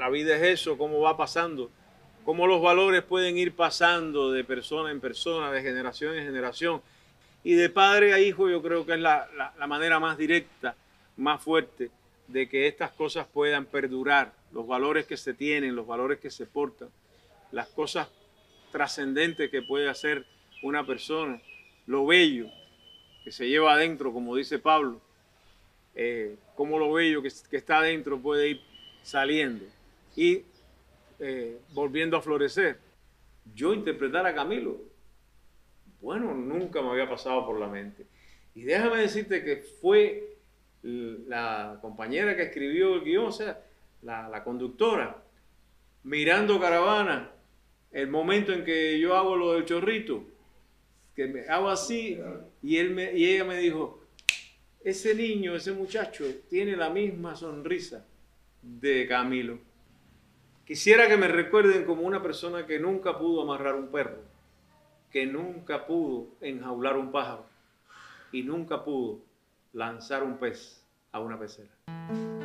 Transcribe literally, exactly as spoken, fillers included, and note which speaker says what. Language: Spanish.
Speaker 1: vida es eso, cómo va pasando, cómo los valores pueden ir pasando de persona en persona, de generación en generación. Y de padre a hijo yo creo que es la, la, la manera más directa, más fuerte de que estas cosas puedan perdurar, los valores que se tienen, los valores que se portan, las cosas trascendentes que puede hacer una persona, lo bello que se lleva adentro, como dice Pablo, eh, cómo lo bello que, que está adentro puede ir saliendo y eh, volviendo a florecer. Yo interpretar a Camilo, bueno, nunca me había pasado por la mente. Y déjame decirte que fue la compañera que escribió el guión, o sea, la, la conductora, mirando Caravana, el momento en que yo hago lo del chorrito, que me hago así, y, él me, y ella me dijo, ese niño, ese muchacho, tiene la misma sonrisa de Camilo. Quisiera que me recuerden como una persona que nunca pudo amarrar un perro, que nunca pudo enjaular un pájaro y nunca pudo lanzar un pez a una pecera.